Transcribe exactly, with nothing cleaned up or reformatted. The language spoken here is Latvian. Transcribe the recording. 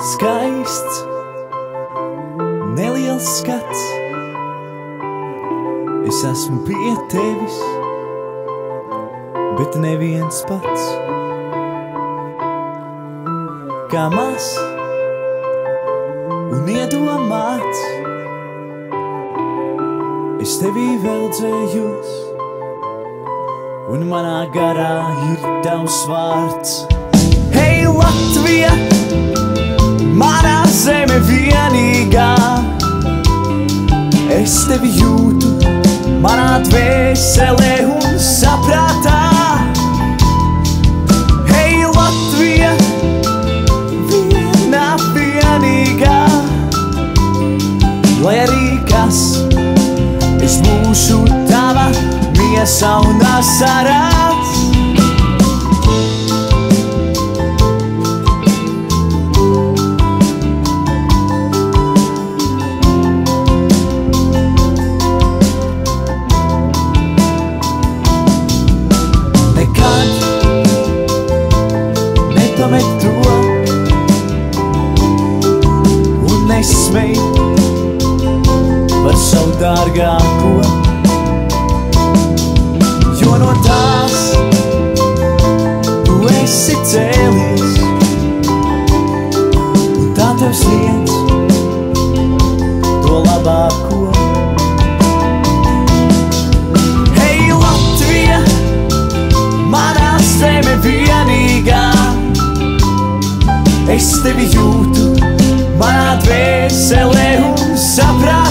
skaists, neliels skats. Es esmu pie tevis, bet neviens pats. Kā maz un iedomāts, es tevī veldzējos, un manā garā ir tavs vārds. Hei, Latvija, manā zeme vienīgā, es tevi jūtu manā dvēselē un saprātā. Hei, Latvija, viena vienīgā, lai arī kas, es būšu tava miesa un asarās. Nepamet to un nesmej par savu dārgāko, jo no tās tu esi cēlies, un tā tev sniedz to labāko. Hei, Latvija, manā zeme vienīgā, es tevi jūtu manā dvēselē un saprātā.